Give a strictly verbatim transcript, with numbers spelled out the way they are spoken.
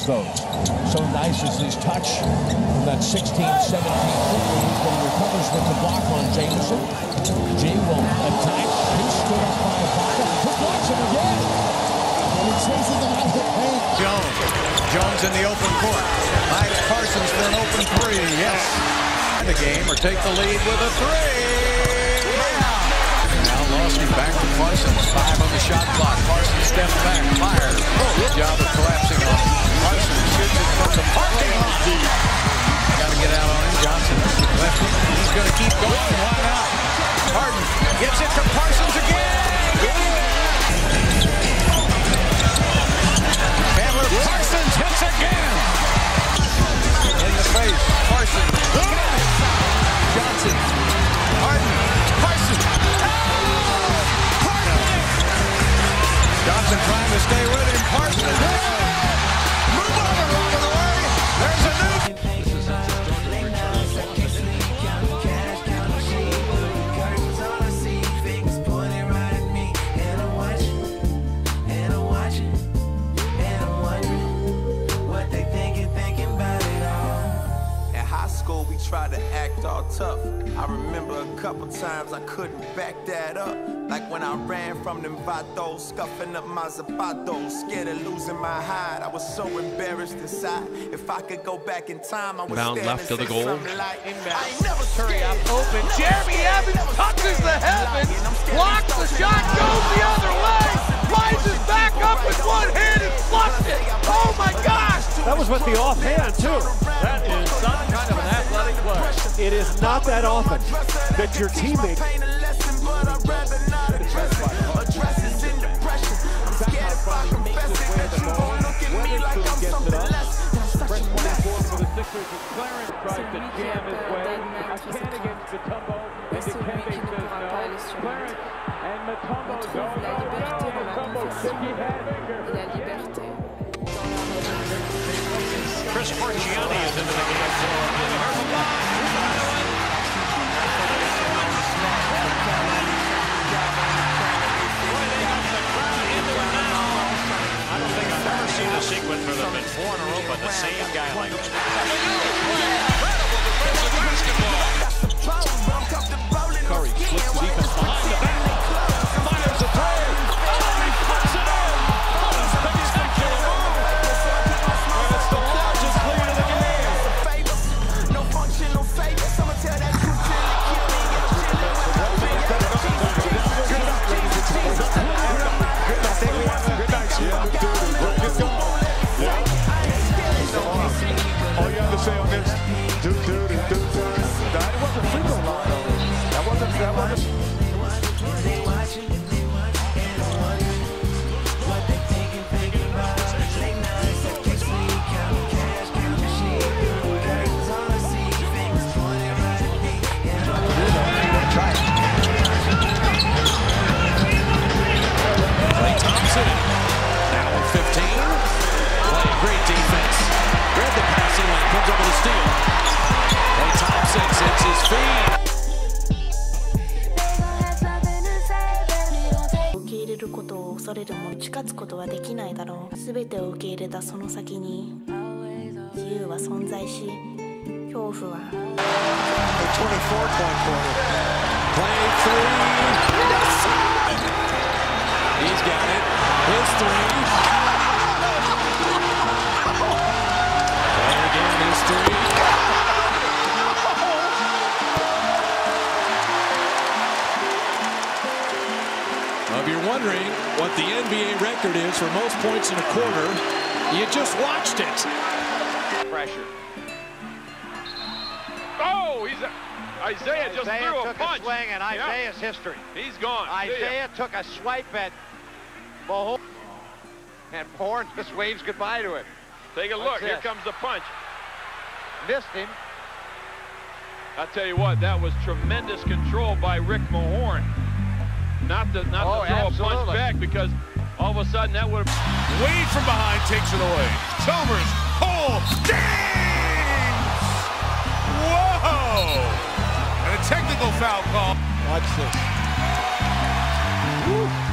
those. So nice is his touch from that sixteen, seventeen foot range, but he recovers with the block on Jameson. G will attack. He stood up by Ibaka. Who blocks him again? And he chases him out of the paint. Jones. Jones in the open court. Mike Parsons for an open three. Yes. The game or take the lead with a three. Now Lawson back to Parsons. Five on the shot clock. Parsons steps back. Fires. Oh, good job of collapsing on him. Parsons shoots it from the parking lot. Got to get out on him. Johnson left. He's going to keep going. Why not? Harden gets it to Parsons again. Chandler Parsons hits again. In the face. Parsons. Johnson. Harden. Parsons. Parsons. Johnson trying to stay with him. Parsons. Move over, Robin away. There's a new. We tried to act all tough. I remember a couple times I couldn't back that up. Like when I ran from them vatos, scuffing up my zapatos, scared of losing my hide. I was so embarrassed inside. If I could go back in time, I would Bound stand left and of the say goal. something like, I ain't never Curry up open. Jeremy Evans touches the heavens, blocks the shot, goes the other way, rises back up with one hand and flushed it. Oh my gosh! That was with the offhand too. That is some kind of an athletic play. It is not that often that your teammate. Clarence tries to jam his way. Again against Mutombo. And Dikembe says no. Clarence and Mutombo go, no, no. Mutombo shaky head. Chris Forgiani is into the game for I don't think I've ever seen a sequence where there's been four in a row, but the same guy like Curry flips the defense behind the back. Fires a three. Oh, he puts it in. What a spectacular move. And it's the largest lead of the game. No function, no favor. Someone tell that truth till it kill me. All you have to say on this, do do do do do. That wasn't free throw line. That wasn't that wasn't. Klay Thompson. Now with fifteen. Klay, great defense. Read the passing lane, comes over the steal. Klay Thompson sets his feet. 受け入れることを恐れるも打ち勝つことはできないだろう。すべてを受け入れたその先に自由は存在し、恐怖は。 twenty-four point quarter. Klay three. Yes! He's got it. His three. Klay again, his three. Well, if you're wondering what the N B A record is for most points in a quarter, you just watched it. Pressure. Oh, he's a, Isaiah just Isaiah threw a took punch. a swing, and Isaiah's Yep. history. He's gone. Isaiah took a swipe at Mahorn, and Mahorn just waves goodbye to him. Take a What's look. Here this? comes the punch. Missed him. I tell you what, that was tremendous control by Rick Mahorn. Not to not Oh, to throw absolutely. a punch back, because all of a sudden that would have. Wade from behind takes it away. Chalmers, pull, James! Whoa! And a technical foul call. Watch this. Woo.